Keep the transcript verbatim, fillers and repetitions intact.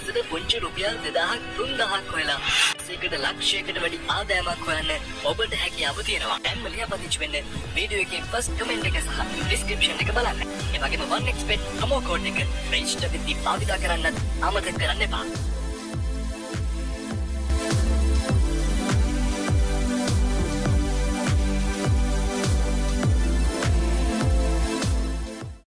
මොකටද පුංචි රුපියල් දෙදාහක් තුන්දාහක් හොයලා ඒකට ලක්ෂයකට වැඩි ආදායමක් හොයන්න ඔබට හැකියාව තියෙනවා. දැන්ම ලියාපදිංචි වෙන්න වීඩියෝ එකේ ෆස්ට් කමෙන්ට් එක සහ ඩිස්ක්‍රිප්ෂන් එක බලන්න. ඒ වගේම one X bet promo code එක රෙජිස්ටර් වෙද්දී භාවිතා කරන්නත් අමතක කරන්න එපා.